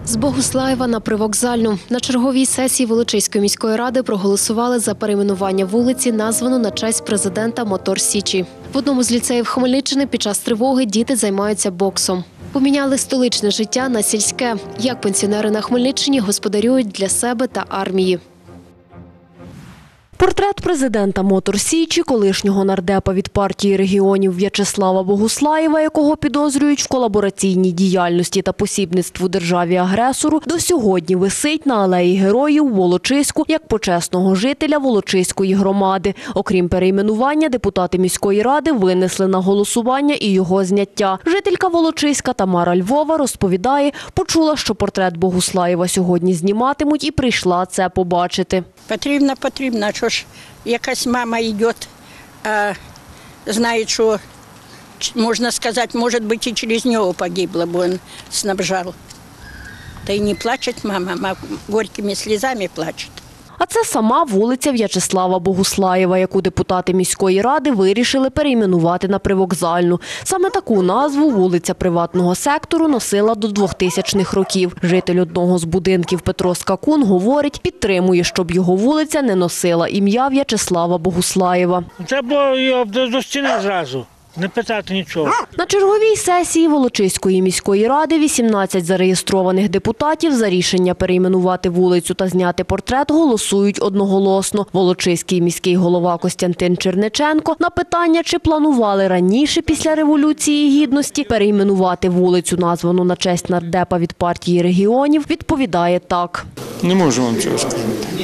З Богуслаєва на Привокзальну. На черговій сесії Волочиської міської ради проголосували за перейменування вулиці, названу на честь президента Мотор Січі. В одному з ліцеїв Хмельниччини під час тривоги діти займаються боксом. Поміняли столичне життя на сільське. Як пенсіонери на Хмельниччині господарюють для себе та армії. Портрет президента Мотор Січі, колишнього нардепа від партії регіонів В'ячеслава Богуслаєва, якого підозрюють в колабораційній діяльності та посібництву державі-агресору, до сьогодні висить на алеї Героїв у Волочиську як почесного жителя Волочиської громади. Окрім перейменування, депутати міської ради винесли на голосування і його зняття. Жителька Волочиська Тамара Львова розповідає, почула, що портрет Богуслаєва сьогодні зніматимуть і прийшла це побачити. Потрібно, що ж якась мама йде, а знає, що, можна сказати, може бути і через нього погибла, бо він снабжав. Та й не плаче мама, горькими сльозами плаче. А це сама вулиця В'ячеслава Богуслаєва, яку депутати міської ради вирішили перейменувати на Привокзальну. Саме таку назву вулиця приватного сектору носила до 2000-х років. Житель одного з будинків Петро Скакун говорить, підтримує, щоб його вулиця не носила ім'я В'ячеслава Богуслаєва. Треба його до стіни зразу. Не питати нічого. На черговій сесії Волочиської міської ради 18 зареєстрованих депутатів за рішення перейменувати вулицю та зняти портрет голосують одноголосно. Волочиський міський голова Костянтин Черниченко на питання, чи планували раніше після Революції Гідності перейменувати вулицю, названу на честь нардепа від партії регіонів, відповідає так. Не можу вам цього сказати.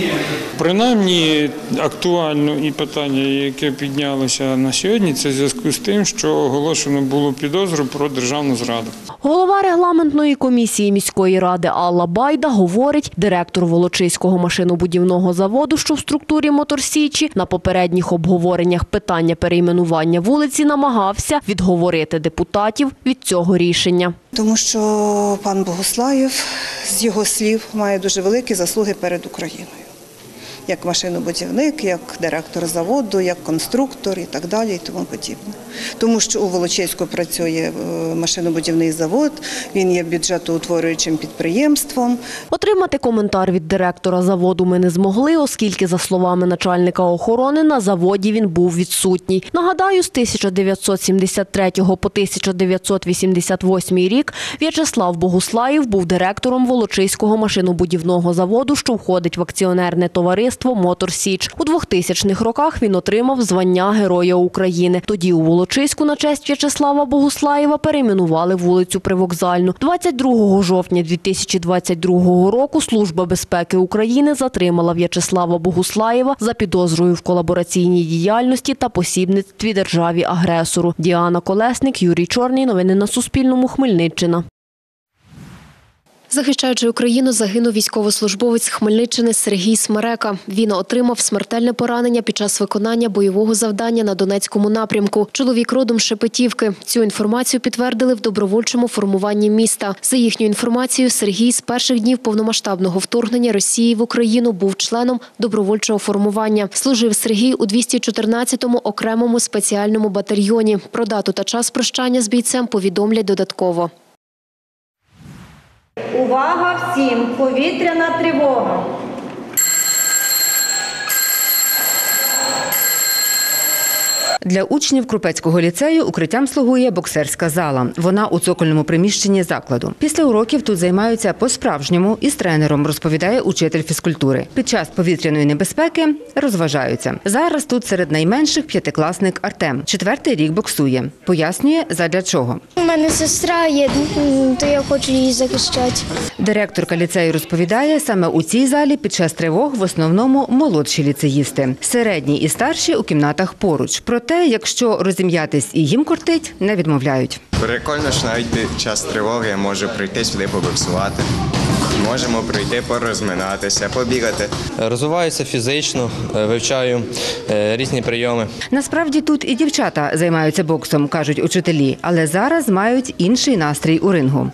Принаймні актуально і питання, яке піднялося на сьогодні, це в зв'язку з тим, що оголошено було підозру про державну зраду. Голова регламентної комісії міської ради Алла Байда говорить, директор Волочиського машинобудівного заводу, що в структурі Мотор Січі, на попередніх обговореннях питання перейменування вулиці намагався відговорити депутатів від цього рішення. Тому що пан Богуслаєв, з його слів, має дуже великі заслуги перед Україною. Як машинобудівник, як директор заводу, як конструктор і так далі і тому подібне. Тому що у Волочиську працює машинобудівний завод, він є бюджетоутворюючим підприємством. Отримати коментар від директора заводу ми не змогли, оскільки, за словами начальника охорони, на заводі він був відсутній. Нагадаю, з 1973 по 1988 рік В'ячеслав Богуслаєв був директором Волочиського машинобудівного заводу, що входить в акціонерне товариство «Мотор Січ». У 2000-х роках він отримав звання Героя України. Тоді у Волочиську на честь В'ячеслава Богуслаєва перейменували вулицю Привокзальну. 22 жовтня 2022 року Служба безпеки України затримала В'ячеслава Богуслаєва за підозрою в колабораційній діяльності та посібництві державі-агресору. Діана Колесник, Юрій Чорний. Новини на Суспільному. Хмельниччина. Захищаючи Україну, загинув військовослужбовець Хмельниччини Сергій Смерека. Він отримав смертельне поранення під час виконання бойового завдання на Донецькому напрямку. Чоловік родом з Шепетівки. Цю інформацію підтвердили в добровольчому формуванні міста. За їхньою інформацією, Сергій з перших днів повномасштабного вторгнення Росії в Україну був членом добровольчого формування. Служив Сергій у 214-му окремому спеціальному батальйоні. Про дату та час прощання з бійцем повідомлять додатково. Увага всім! Повітряна тривога! Для учнів Крупецького ліцею укриттям слугує боксерська зала. Вона у цокольному приміщенні закладу. Після уроків тут займаються по-справжньому із тренером, розповідає учитель фізкультури. Під час повітряної небезпеки розважаються. Зараз тут серед найменших п'ятикласник Артем. 4-й рік боксує. Пояснює, задля чого. У мене сестра є, то я хочу її захищати. Директорка ліцею розповідає, саме у цій залі під час тривог в основному молодші ліцеїсти. Середні і старші у кімнатах поруч. Проте, якщо розім'ятись і їм кортить, не відмовляють. Прикольно, що навіть під час тривоги я можу прийти сюди побоксувати. Можемо прийти порозминатися, побігати. Розвиваюся фізично, вивчаю різні прийоми. Насправді тут і дівчата займаються боксом, кажуть учителі, але зараз мають інший настрій у рингу.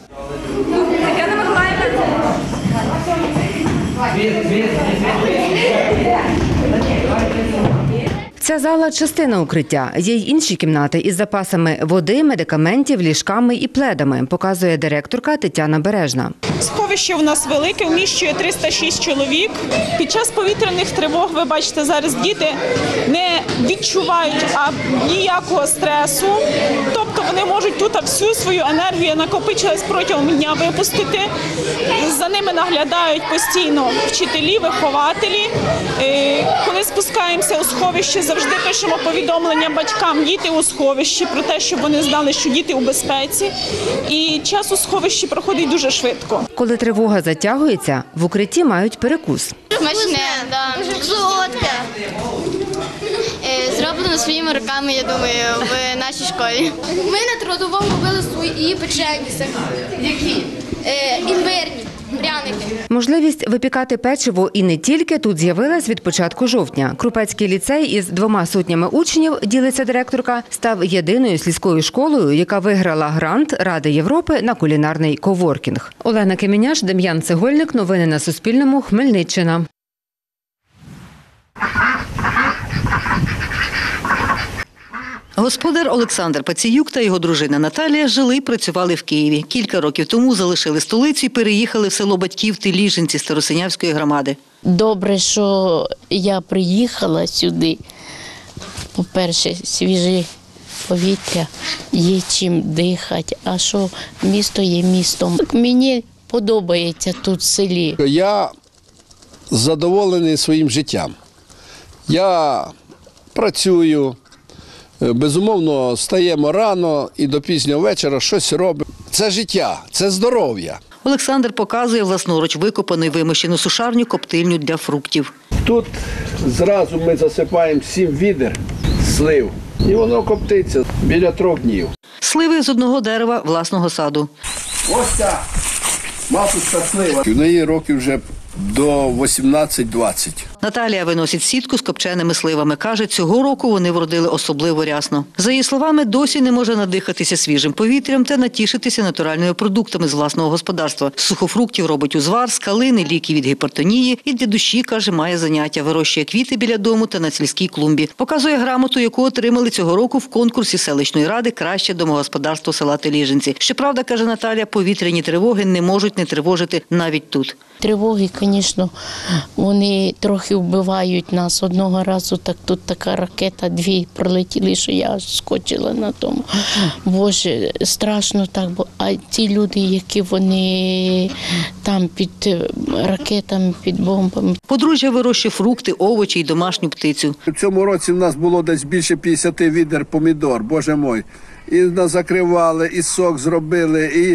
Ця зала – частина укриття. Є й інші кімнати із запасами води, медикаментів, ліжками і пледами, показує директорка Тетяна Бережна. Сховище у нас велике, вміщує 306 чоловік. Під час повітряних тривог, ви бачите, зараз діти не відчувають ніякого стресу. Тобто вони можуть тут всю свою енергію, яка накопичилась протягом дня, випустити. За ними наглядають постійно вчителі, вихователі. Коли спускаємося у сховище, завжди пишемо повідомлення батькам: діти у сховищі, про те, щоб вони знали, що діти у безпеці. І час у сховищі проходить дуже швидко. Коли тривога затягується, в укритті мають перекус. Смачне, солодке. Зроблено своїми руками, я думаю, в нашій школі. Ми на трудовому робили свої печені. Які? Імбирні. Пряники. Можливість випікати печиво і не тільки тут з'явилась від початку жовтня. Крупецький ліцей із 200 учнів, ділиться директорка, став єдиною сільською школою, яка виграла грант Ради Європи на кулінарний коворкінг. Олена Кеміняш, Дем'ян Цегольник. Новини на Суспільному. Хмельниччина. Господар Олександр Паціюк та його дружина Наталія жили і працювали в Києві. Кілька років тому залишили столицю і переїхали в село батьків Тиліжинці Старосинявської громади. Добре, що я приїхала сюди. По-перше, свіже повітря, є чим дихати, а що місто є містом. Мені подобається тут в селі. Я задоволений своїм життям. Я працюю. Безумовно, стаємо рано і до пізнього вечора щось робимо. Це життя, це здоров'я. Олександр показує власноруч викопану і вимощену сушарню, коптильню для фруктів. Тут зразу ми засипаємо 7 відер слив, і воно коптиться біля 3 днів. Сливи з одного дерева власного саду. Ось ця матушка слива. У неї років вже до 18-20. Наталія виносить сітку з копченими сливами. Каже, цього року вони вродили особливо рясно. За її словами, досі не може надихатися свіжим повітрям та натішитися натуральними продуктами з власного господарства. З сухофруктів робить узвар, з калини, ліки від гіпертонії. І для душі, каже, має заняття. Вирощує квіти біля дому та на сільській клумбі. Показує грамоту, яку отримали цього року в конкурсі селищної ради «Краще домогосподарство села Тиліжинці». Щоправда, каже Наталія, повітряні тривоги не можуть не тривожити навіть тут. Тривоги, звісно, вони трохи вбивають нас. Одного разу так тут така ракета, 2 пролетіли, що я аж скочила на тому. Боже, страшно так, а ті люди, які вони там під ракетами, під бомбами. Подружжя вирощує фрукти, овочі і домашню птицю. У цьому році в нас було десь більше 50 відер помідор, боже мой. І нас закривали, і сок зробили, і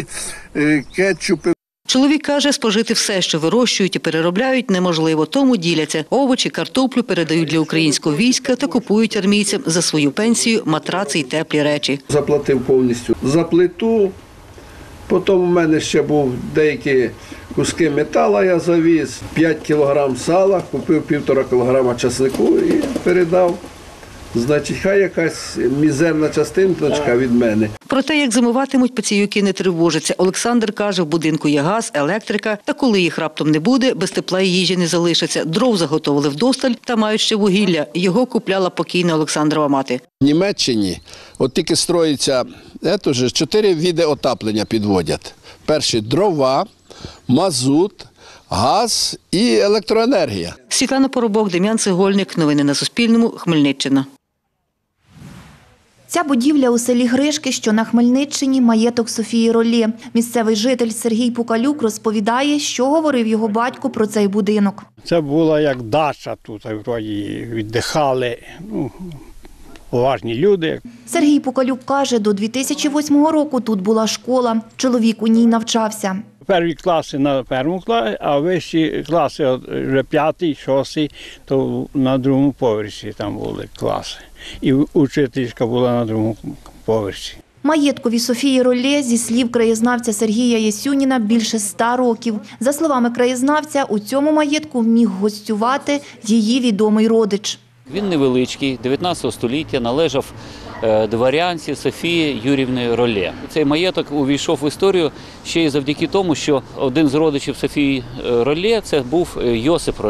кетчупи. Чоловік каже, спожити все, що вирощують і переробляють, неможливо, тому діляться. Овочі, картоплю передають для українського війська та купують армійцям за свою пенсію матраци й теплі речі. Заплатив повністю за плиту, потім у мене ще був деякі куски металу, я завіз, 5 кілограм сала, купив 1,5 кілограма часнику і передав. Значить, хай якась мізерна частинка від мене. Про те, як зимуватимуть, Паціюки не тривожаться. Олександр каже, в будинку є газ, електрика, та коли їх раптом не буде, без тепла і їжі не залишиться. Дров заготовили вдосталь та мають ще вугілля. Його купляла покійна Олександрова мати. В Німеччині от тільки строїться 4 види отаплення підводять. Перші – дрова, мазут, газ і електроенергія. Світлана Поробок, Дем'ян Цегольник. Новини на Суспільному. Хмельниччина. Ця будівля у селі Гришки, що на Хмельниччині, маєток Софії Ролє. Місцевий житель Сергій Пукалюк розповідає, що говорив його батько про цей будинок. Це була як дача тут, вроді віддихали, поважні люди. Сергій Пукалюк каже, до 2008 року тут була школа. Чоловік у ній навчався. Перві класи на першому класі, а вищі класи, вже 5-й, 6-й, то на другому поверсі там були класи. І учительська була на другому поверсі. Маєткові Софії Ролє, зі слів краєзнавця Сергія Єсюніна, більше 100 років. За словами краєзнавця, у цьому маєтку міг гостювати її відомий родич. Він невеличкий, 19 століття, належав дворянці Софії Юріївни Ролє. Цей маєток увійшов в історію ще й завдяки тому, що один з родичів Софії Ролє – це був Йосип Ролє.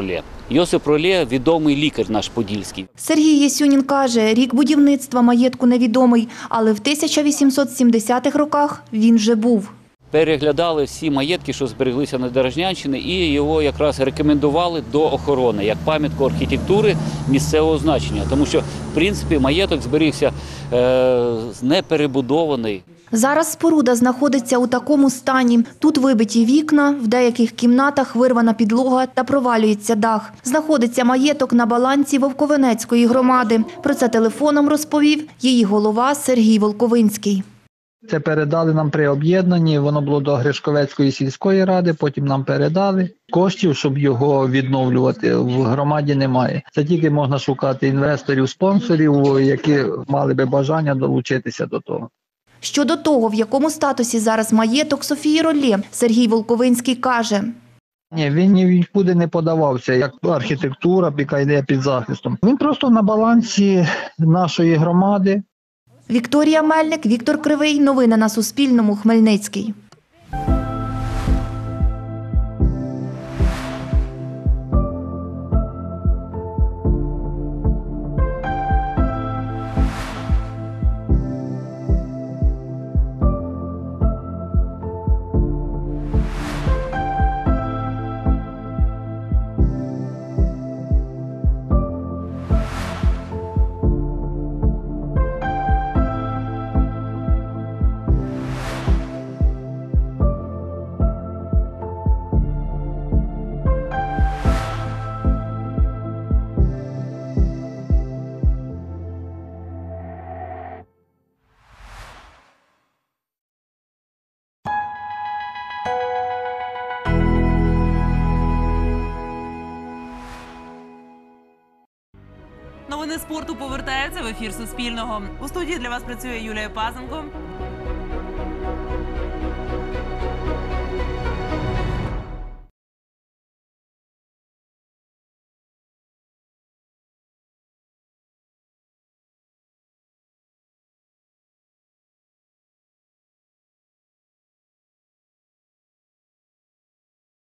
Йосип Ролє – відомий лікар наш подільський. Сергій Єсюнін каже, рік будівництва маєтку невідомий, але в 1870-х роках він вже був. Переглядали всі маєтки, що збереглися на Дорожнянщині, і його якраз рекомендували до охорони, як пам'ятку архітектури місцевого значення. Тому що, в принципі, маєток зберігся неперебудований. Зараз споруда знаходиться у такому стані. Тут вибиті вікна, в деяких кімнатах вирвана підлога та провалюється дах. Знаходиться маєток на балансі Вовковенецької громади. Про це телефоном розповів її голова Сергій Волковинський. Це передали нам при об'єднанні, воно було до Гришковецької сільської ради, потім нам передали. Коштів, щоб його відновлювати, в громаді немає. Це тільки можна шукати інвесторів, спонсорів, які мали би бажання долучитися до того. Щодо того, в якому статусі зараз маєток Софії Ролє, Сергій Волковинський каже. Ні, він нікуди не подавався, як архітектура, яка йде під захистом. Він просто на балансі нашої громади. Вікторія Мельник, Віктор Кривий. Новини на Суспільному. Хмельницький. Новини спорту повертаються в ефір Суспільного. У студії для вас працює Юлія Пазенко.